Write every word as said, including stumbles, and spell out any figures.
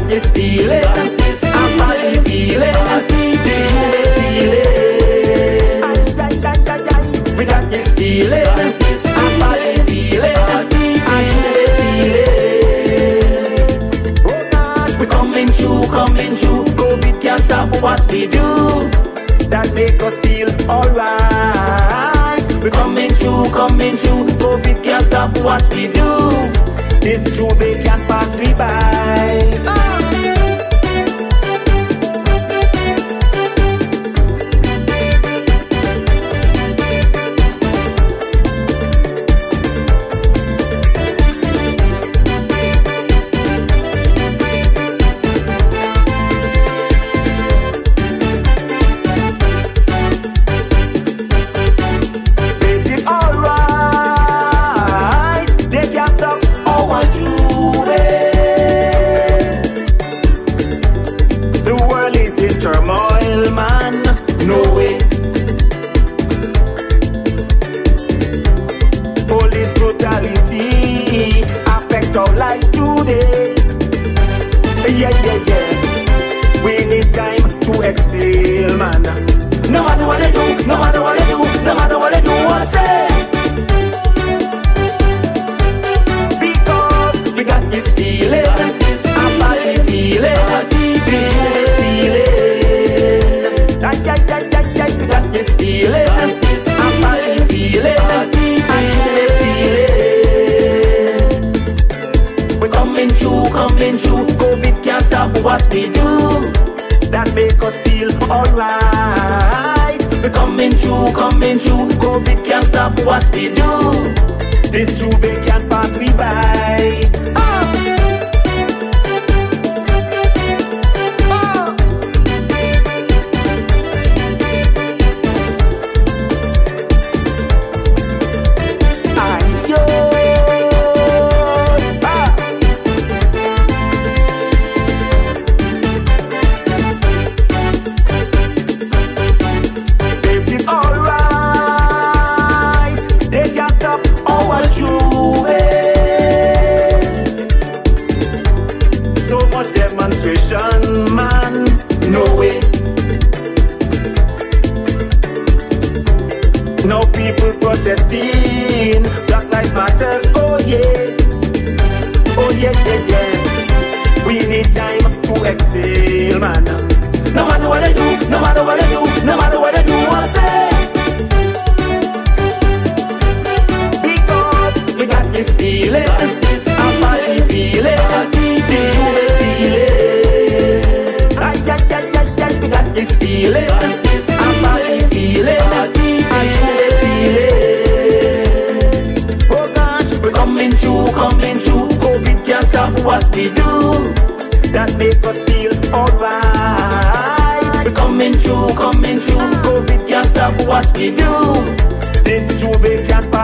this feeling, this a party feeling, the Juve feeling. We got this feeling, this a party feeling, the Juve feeling. Oh gosh, we coming through, coming through. COVID can't stop what we do. That make us feel alright. We coming through, coming through. COVID can't stop what we do. This Juve can't pass me by. Ah. No matter what they do, no matter what they do, no matter what they do, I say. Because we got this feeling, this a party feeling, the Juve feeling. We got this feeling, this a party feeling, the Juve feeling. We coming through, coming through. COVID can't stop what we do. That make us feel alright. We coming through, coming through. COVID can't stop what we do. This Juve can't pass me by. Ah. Man, no way. No people protesting. Black Lives Matters, oh yeah. Oh yeah, yeah, yeah. We need time to exhale, man. No matter what they do, no matter what they do, no matter what they do, I say. Because we got this feeling, this a party feeling, the Juve feeling. We got this feeling, this a party feeling, the Juve feeling. Oh gosh, we're coming through, coming through. COVID can't stop what we do. That make us feel alright. We're coming through, coming through. COVID can't stop what we do. This Juve can't